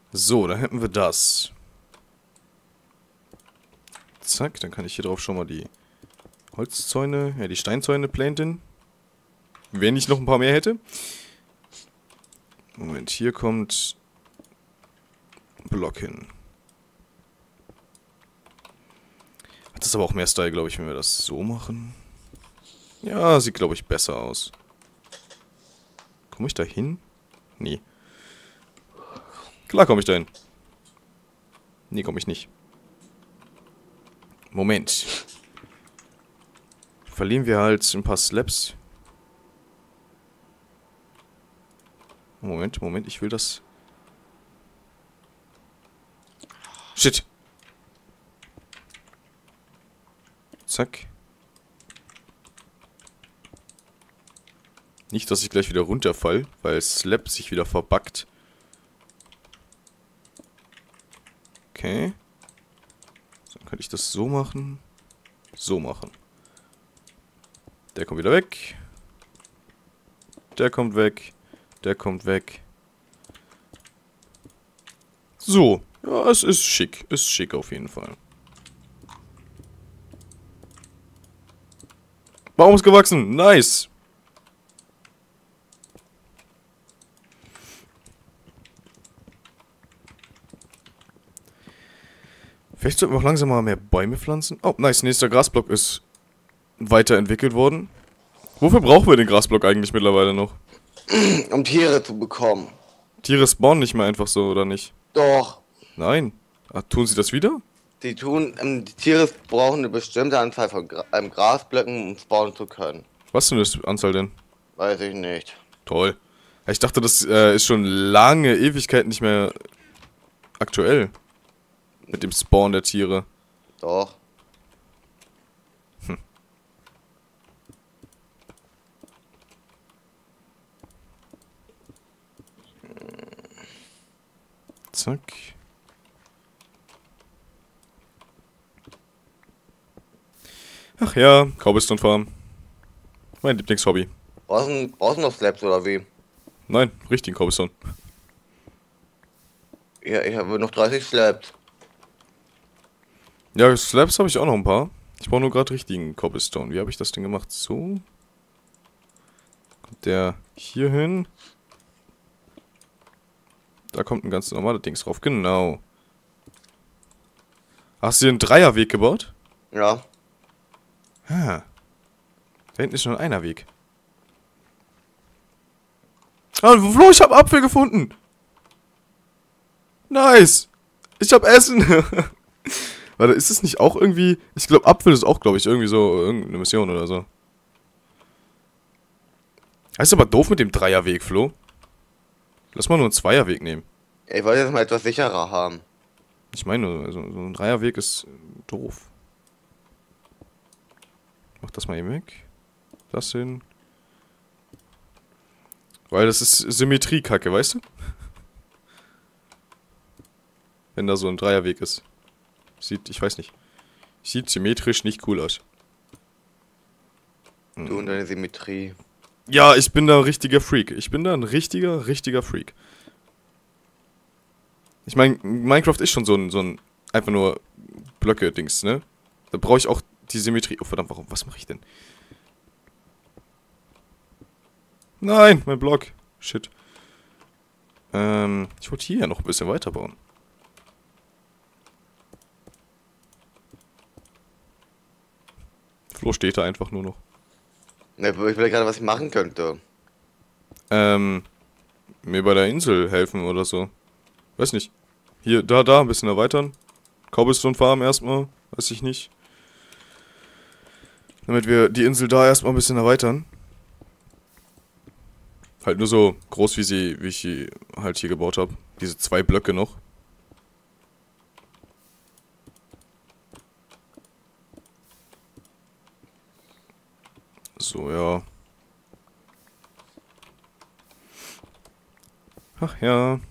So, dann hätten wir das. Zack, dann kann ich hier drauf schon mal die Holzzäune, die Steinzäune planten. Wenn ich noch ein paar mehr hätte. Moment, hier kommt Block hin. Hat das aber auch mehr Style, glaube ich, wenn wir das so machen. Ja, sieht, glaube ich, besser aus. Komme ich da hin? Nee. Klar komme ich da hin. Nee, komme ich nicht. Moment. Verlieren wir halt ein paar Slabs. Moment, ich will das... Shit. Zack. Nicht, dass ich gleich wieder runterfall, weil Slab sich wieder verbuggt. Okay. Dann könnte ich das so machen. So machen. Der kommt wieder weg. Der kommt weg. Der kommt weg. So. Ja, es ist schick. Ist schick auf jeden Fall. Baum ist gewachsen. Nice. Vielleicht sollten wir auch langsam mal mehr Bäume pflanzen. Oh, nice. Nächster Grasblock ist weiterentwickelt worden. Wofür brauchen wir den Grasblock eigentlich mittlerweile noch? Um Tiere zu bekommen. Tiere spawnen nicht mehr einfach so, oder nicht? Doch. Nein. Ach, tun sie das wieder? Die Tiere brauchen eine bestimmte Anzahl von Grasblöcken, um spawnen zu können. Was für eine Anzahl denn? Weiß ich nicht. Toll. Ich dachte, das ist schon lange Ewigkeiten nicht mehr aktuell. Mit dem Spawn der Tiere. Doch. Zack. Ach ja, Cobblestone Farm. Mein Lieblingshobby. Brauchst du noch Slabs oder wie? Nein, richtigen Cobblestone. Ja, ich habe noch 30 Slabs. Ja, Slabs habe ich auch noch ein paar. Ich brauche nur gerade richtigen Cobblestone. Wie habe ich das denn gemacht? So. Kommt der hier hin. Da kommt ein ganz normaler Dings drauf. Genau. Hast du hier einen Dreierweg gebaut? Ja. Ah. Da hinten ist schon einer Weg. Ah, Flo, ich habe Apfel gefunden. Nice. Ich habe Essen. Warte, ist es nicht auch irgendwie... Ich glaube, Apfel ist auch, glaube ich, irgendwie so irgendeine Mission oder so. Das ist aber doof mit dem Dreierweg, Flo. Lass mal nur einen Zweierweg nehmen. Ich wollte jetzt mal etwas sicherer haben. Ich meine, so ein Dreierweg ist doof. Mach das mal eben weg. Das hin. Weil das ist Symmetriekacke, weißt du? Wenn da so ein Dreierweg ist. Sieht, ich weiß nicht. Sieht symmetrisch nicht cool aus. Du und deine Symmetrie. Ja, ich bin da ein richtiger Freak. Ich bin da ein richtiger Freak. Ich meine, Minecraft ist schon so ein einfach nur Blöcke-Dings, ne? Da brauche ich auch die Symmetrie. Oh, verdammt, warum? Was mache ich denn? Nein, mein Block. Shit. Ich wollte hier ja noch ein bisschen weiterbauen. Flo steht da einfach nur noch. Ja, ich will gerade, was ich machen könnte. Mir bei der Insel helfen oder so. Weiß nicht. Hier, da, ein bisschen erweitern. Cobblestone Farm erstmal. Weiß ich nicht. Damit wir die Insel da erstmal ein bisschen erweitern. Halt nur so groß, wie ich sie halt hier gebaut habe. Diese 2 Blöcke noch. So, ja. Ach ja.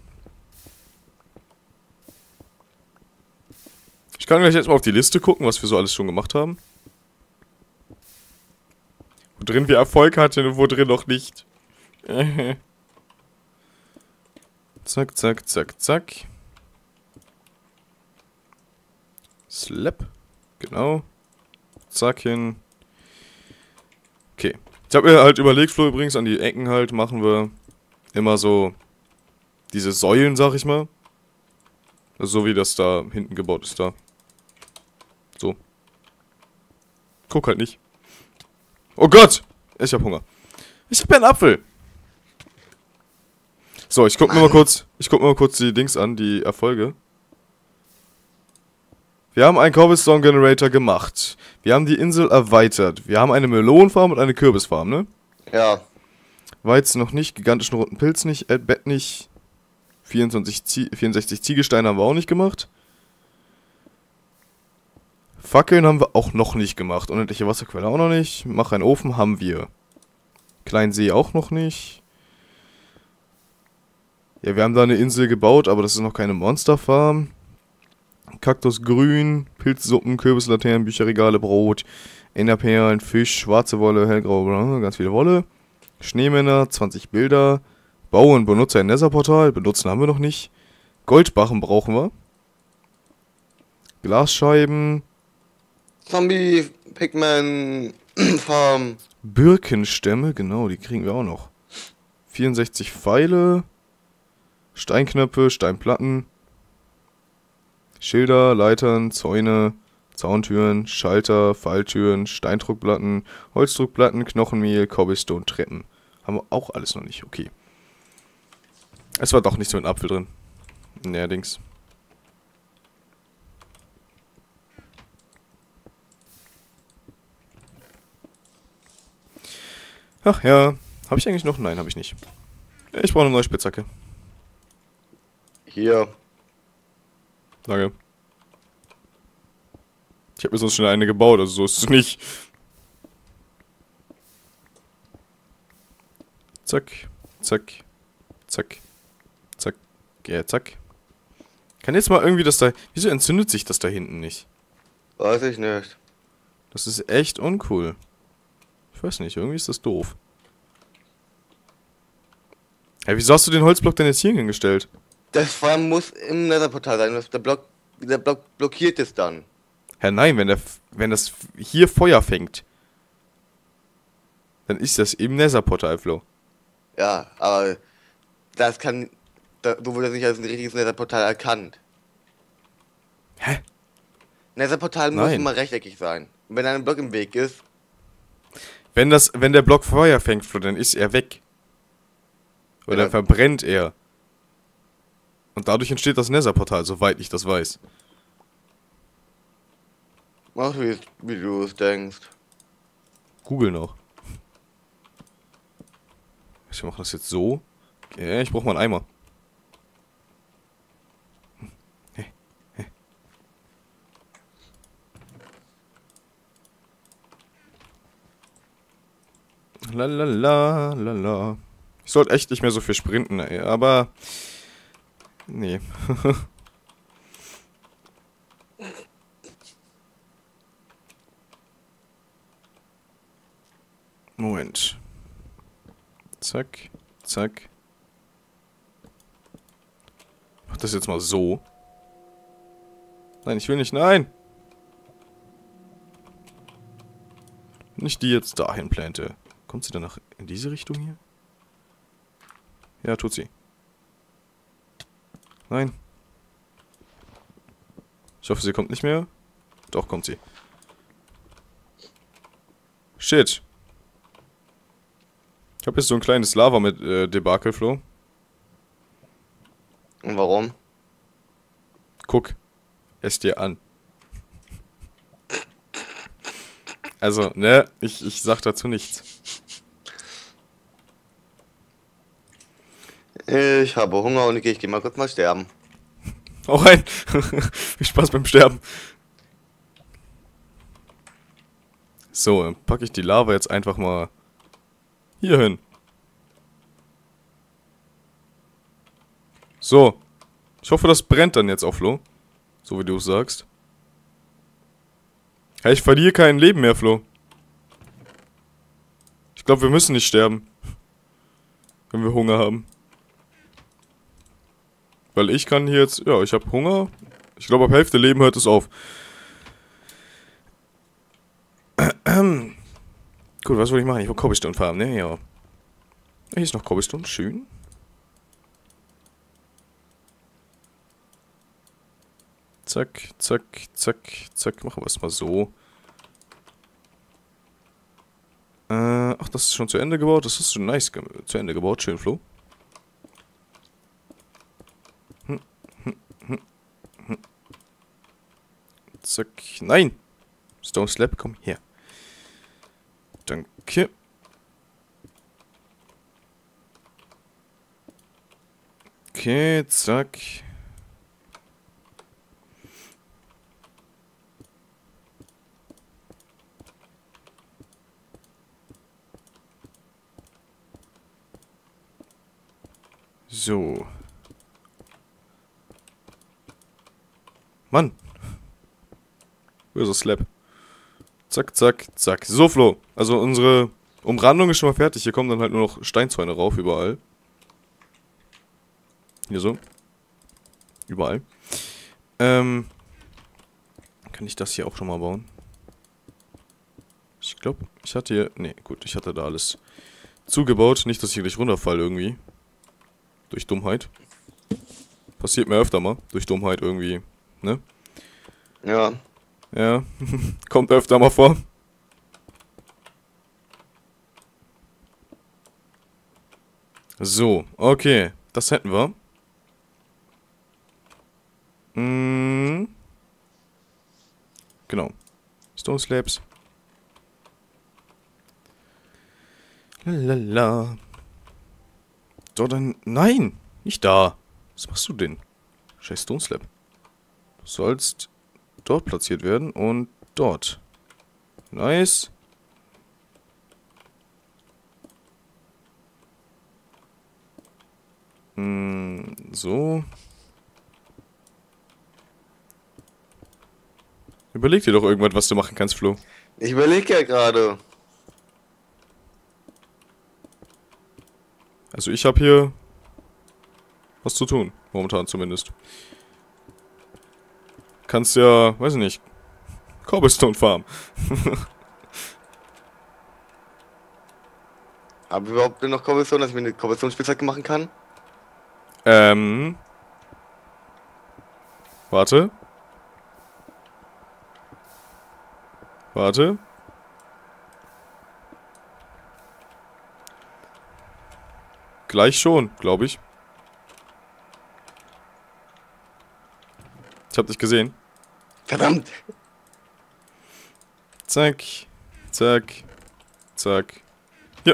Ich kann gleich jetzt mal auf die Liste gucken, was wir so alles schon gemacht haben. Wo drin wir Erfolg hatten und wo drin noch nicht. Zack, zack, zack, zack. Slap. Genau. Zack hin. Okay. Ich habe mir halt überlegt, Flo, übrigens, an die Ecken halt machen wir immer so diese Säulen, sag ich mal. Also so wie das da hinten gebaut ist, da. So. Guck halt nicht. Oh Gott! Ich hab Hunger. Ich hab ja einen Apfel. So, ich guck mir mal kurz die Dings an, die Erfolge. Wir haben einen Cobblestone Generator gemacht. Wir haben die Insel erweitert. Wir haben eine Melonenfarm und eine Kürbisfarm, ne? Ja. Weizen noch nicht, gigantischen roten Pilz nicht, Bett nicht. 64 Ziegelsteine haben wir auch nicht gemacht. Fackeln haben wir auch noch nicht gemacht. Unendliche Wasserquelle auch noch nicht. Mach einen Ofen haben wir. Kleinen See auch noch nicht. Ja, wir haben da eine Insel gebaut, aber das ist noch keine Monsterfarm. Kaktus grün, Pilzsuppen, Kürbislaternen, Bücherregale, Brot, Enderperlen, Fisch, schwarze Wolle, hellgraue, ganz viele Wolle. Schneemänner, 20 Bilder. Bauen, benutze ein Netherportal. Benutzen haben wir noch nicht. Goldbarren brauchen wir. Glasscheiben. Zombie, Pigman, Farm. Birkenstämme, genau, die kriegen wir auch noch. 64 Pfeile. Steinknöpfe, Steinplatten. Schilder, Leitern, Zäune, Zauntüren, Schalter, Falltüren, Steindruckplatten, Holzdruckplatten, Knochenmehl, Cobblestone, Treppen. Haben wir auch alles noch nicht, okay. Es war doch nichts mit Apfel drin. Näherdings. Ach ja. Habe ich eigentlich noch? Nein, habe ich nicht. Ich brauche eine neue Spitzhacke. Hier. Danke. Ich habe mir sonst schon eine gebaut, also so ist es nicht. Zack, zack, zack, zack, ja, zack. Kann jetzt mal irgendwie das da... Wieso entzündet sich das da hinten nicht? Weiß ich nicht. Das ist echt uncool. Ich weiß nicht, irgendwie ist das doof. Hey, wieso hast du den Holzblock denn jetzt hier hingestellt? Das Feuer muss im Netherportal sein. Der Block blockiert es dann. Hä, nein, wenn das hier Feuer fängt, dann ist das im Netherportal, Flo. Ja, aber das kann... so wurde das nicht als ein richtiges Netherportal erkannt. Hä? Netherportal muss Nein. immer rechteckig sein. Und wenn ein Block im Weg ist... Wenn der Block Feuer fängt, Flo, dann ist er weg. Oder Ja. dann verbrennt er. Und dadurch entsteht das Netherportal, soweit ich das weiß. Mach wie du es denkst. Google noch. Ich mache das jetzt so. Okay, ich brauche mal einen Eimer. Lalala, lala. Ich sollte echt nicht mehr so viel sprinten, ey, aber... Nee. Moment. Zack, zack. Ich mach das jetzt mal so. Nein, ich will nicht, nein! Wenn ich die jetzt dahin plante, kommt sie danach in diese Richtung hier? Ja, tut sie. Nein. Ich hoffe, sie kommt nicht mehr. Doch, kommt sie. Shit. Ich habe jetzt so ein kleines Lava mit Debakel, Flo. Und warum? Guck. Es dir an. Also, ne, ich sag dazu nichts. Ich habe Hunger und ich gehe mal kurz mal sterben. Auch rein. Viel Spaß beim Sterben. So, dann packe ich die Lava jetzt einfach mal hier hin. So. Ich hoffe, das brennt dann jetzt auch, Flo. So wie du es sagst. Hey, ich verliere kein Leben mehr, Flo. Ich glaube, wir müssen nicht sterben. Wenn wir Hunger haben. Weil ich kann hier jetzt... Ja, ich habe Hunger. Ich glaube, ab Hälfte Leben hört es auf. Gut, was wollte ich machen? Ich wollte Cobblestone farmen, ne? Ja. Hier ist noch Cobblestone, schön. Zack, zack, zack, zack. Machen wir es mal so. Ach, das ist schon zu Ende gebaut. Das ist schon nice zu Ende gebaut. Schön, Flo. Zack. Nein! Stone Slab, komm her. Danke. Okay, zack. So. Mann. Wo ist das Slab? Zack, zack, zack. So, Flo. Also unsere Umrandung ist schon mal fertig. Hier kommen dann halt nur noch Steinzäune rauf, überall. Hier so. Überall. Kann ich das hier auch schon mal bauen? Ich glaube, ich hatte hier... Nee, gut, ich hatte da alles zugebaut. Nicht, dass ich gleich runterfalle irgendwie. Durch Dummheit. Passiert mir öfter mal. Durch Dummheit irgendwie, ne? Ja. Ja, kommt öfter mal vor. So, okay. Das hätten wir. Genau. Stone Slabs. Lalala. So, dann... Nein! Nicht da. Was machst du denn? Scheiß Stone Slab. Du sollst dort platziert werden und dort. Nice. So. Überleg dir doch irgendwas, was du machen kannst, Flo. Ich überlege ja gerade. Also ich habe hier was zu tun. Momentan zumindest. Kannst ja, weiß ich nicht, Cobblestone farmen. Habe ich überhaupt noch Cobblestone, dass ich mir eine Cobblestone-Spitzhacke machen kann? Warte. Warte. Gleich schon, glaube ich. Ich hab dich gesehen. Verdammt! Zack. Zack. Zack. Ja.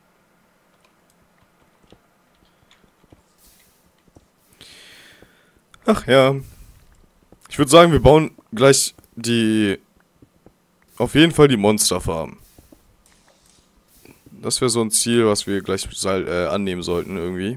Ach ja. Ich würde sagen, wir bauen gleich die... Auf jeden Fall die Monsterfarm. Das wäre so ein Ziel, was wir gleich annehmen sollten irgendwie.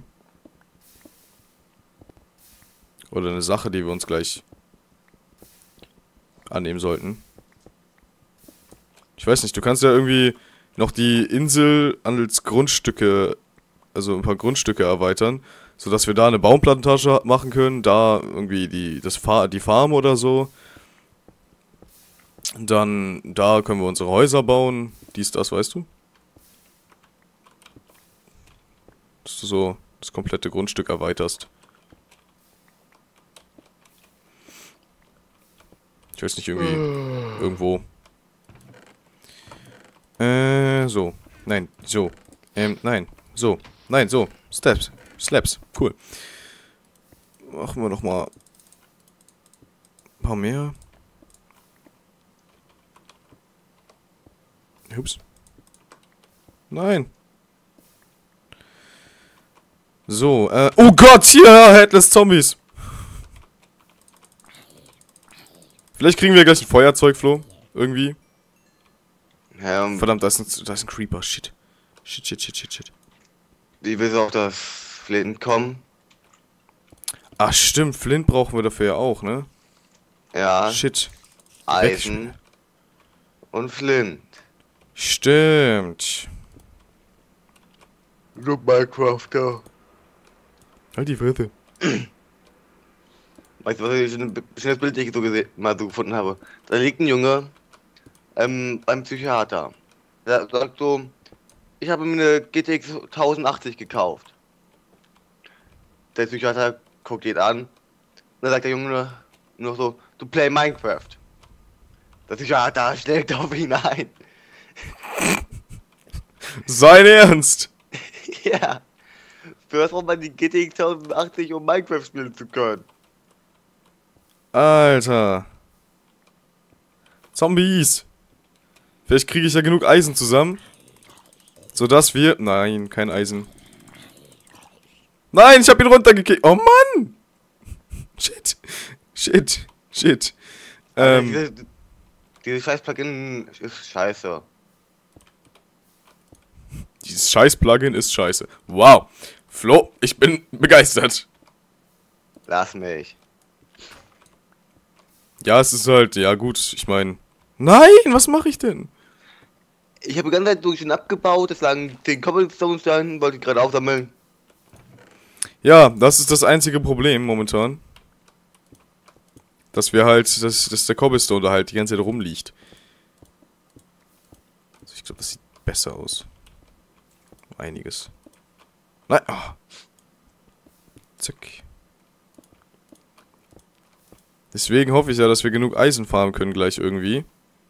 Oder eine Sache, die wir uns gleich annehmen sollten. Ich weiß nicht, du kannst ja irgendwie noch die Insel als Grundstücke, also ein paar Grundstücke erweitern, sodass wir da eine Baumplantage machen können, da irgendwie die Farm oder so. Dann, da können wir unsere Häuser bauen, dies, das, weißt du? Dass du so das komplette Grundstück erweiterst. Ich weiß nicht, irgendwie, irgendwo. So. Nein, so. Nein, so. Nein, so. Slaps. Cool. Machen wir noch mal ein paar mehr. Ups. Nein. So, oh Gott, hier, Headless Zombies. Vielleicht kriegen wir gleich ein Feuerzeug, Flo. Irgendwie. Ja, Verdammt, da ist ein Creeper. Shit. Shit. wie willst du auf das Flint kommen? Ach, stimmt. Flint brauchen wir dafür ja auch, ne? Ja, Shit. Eisen und Flint. Stimmt. Du Minecrafter. Halt die Fresse. Weißt du, was ich schon ein schönes Bild mal so gefunden habe? Da liegt ein Junge beim Psychiater. Da sagt so, ich habe mir eine GTX 1080 gekauft. Der Psychiater guckt ihn an. Und dann sagt der Junge nur so, du play Minecraft. Der Psychiater schlägt auf ihn ein. Sein Ernst! Ja. Für was braucht man die GTX 1080, um Minecraft spielen zu können? Alter. Zombies. Vielleicht kriege ich ja genug Eisen zusammen. Sodass wir... Nein, kein Eisen. Nein, ich habe ihn runtergekickt. Oh Mann! Shit. Shit. Shit. Diese scheiß Plugin ist scheiße. Dieses scheiß Plugin ist scheiße. Wow. Flo, ich bin begeistert. Lass mich. Ja, es ist halt... Ja gut, ich meine... Nein, was mache ich denn? Ich habe die ganze Zeit durch ihn abgebaut, es lagen 10 Cobblestones da hinten, wollte ich gerade aufsammeln. Ja, das ist das einzige Problem momentan. Dass wir halt, dass der Cobblestone da halt die ganze Zeit rumliegt. Also ich glaube, das sieht besser aus. Einiges. Nein, oh. Zack. Deswegen hoffe ich ja, dass wir genug Eisen farmen können gleich irgendwie.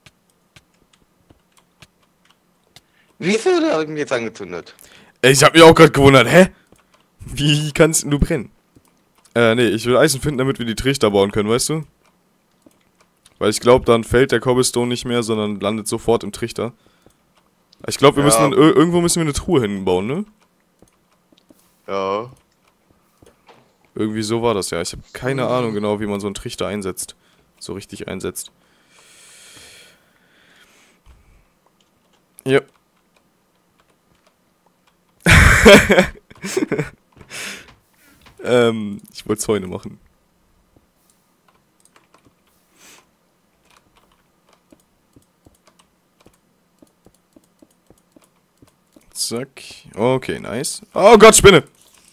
Wie viel habe ich mich jetzt angezündet? Ey, ich habe mich auch gerade gewundert, hä? Wie kannst du brennen? Nee, ich will Eisen finden, damit wir die Trichter bauen können, weißt du? Weil ich glaube, dann fällt der Cobblestone nicht mehr, sondern landet sofort im Trichter. Ich glaube, wir müssen irgendwo müssen wir eine Truhe hinbauen, ne? Ja. Irgendwie so war das ja. Ich habe keine Ahnung genau, wie man so einen Trichter einsetzt. So richtig einsetzt. Ja. Ich wollte Zäune machen. Zack. Okay, nice. Oh Gott, Spinne!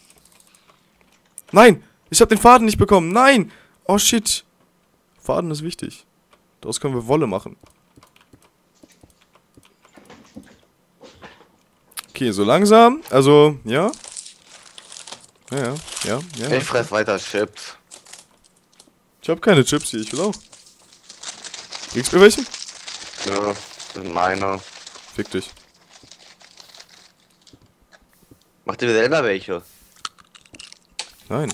Nein! Ich habe den Faden nicht bekommen. Nein! Oh shit. Faden ist wichtig. Daraus können wir Wolle machen. Okay, so langsam. Also, ja. Ja. Ich fress weiter Chips. Ich habe keine Chips hier, ich will auch. Kriegst du mir welche? Ja, das sind meine. Fick dich. Mach dir selber welche. Nein.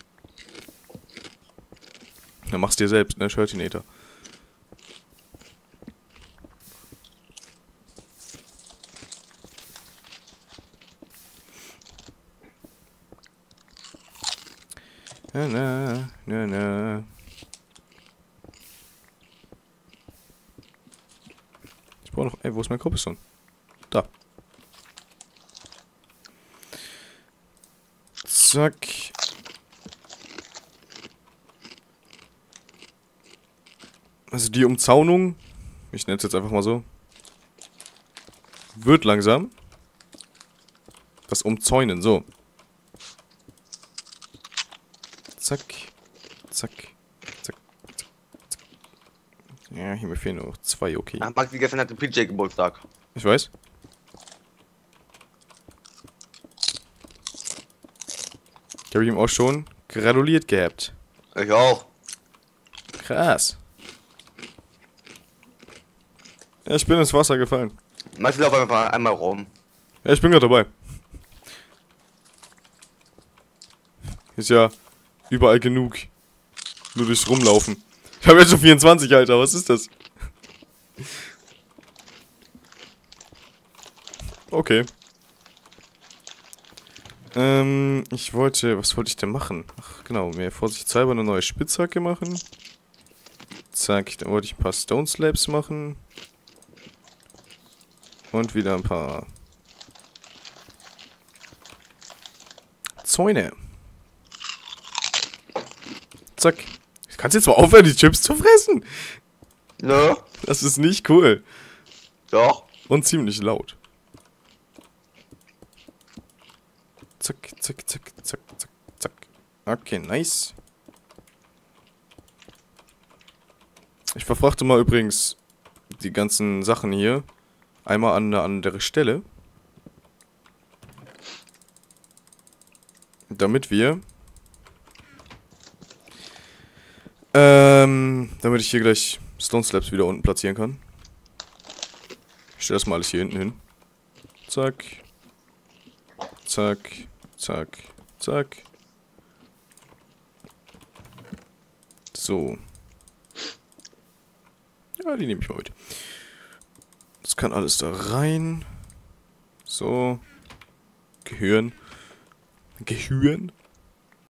Dann machst dir selbst, ne? Shirtinator. Na. Ich brauche noch... Ey, wo ist mein Cobblestone? Da. Zack. Also die Umzaunung, ich nenne es jetzt einfach mal so, wird langsam. Das Umzäunen, so. Zack. Ja, hier mir fehlen nur noch 2, okay. Ach, Maxi, gestern hatte PJ Geburtstag. Ich weiß. Ich habe ihm auch schon gratuliert gehabt. Ich auch. Krass. Ja, ich bin ins Wasser gefallen. Maxi, lauf einfach einmal rum. Ja, ich bin gerade dabei. Ist ja überall genug. Nur durchs Rumlaufen. Ich habe jetzt schon 24, Alter. Was ist das? Okay. Ich wollte... Was wollte ich denn machen? Ach, genau. Mir vorsichtshalber eine neue Spitzhacke machen. Zack. Dann wollte ich ein paar Stone Slabs machen. Und wieder ein paar... Zäune. Zack. Kannst jetzt mal aufhören, die Chips zu fressen? Ne? Das ist nicht cool. Doch. Und ziemlich laut. Zack. Okay, nice. Ich verfrachte mal übrigens die ganzen Sachen hier Einmal an eine andere Stelle. Damit wir... damit ich hier gleich Stone Slabs wieder unten platzieren kann. Ich stelle das mal alles hier hinten hin. Zack. Zack. Zack. Zack. So. Ja, die nehme ich mal mit. Das kann alles da rein. So. Gehirn. Gehirn.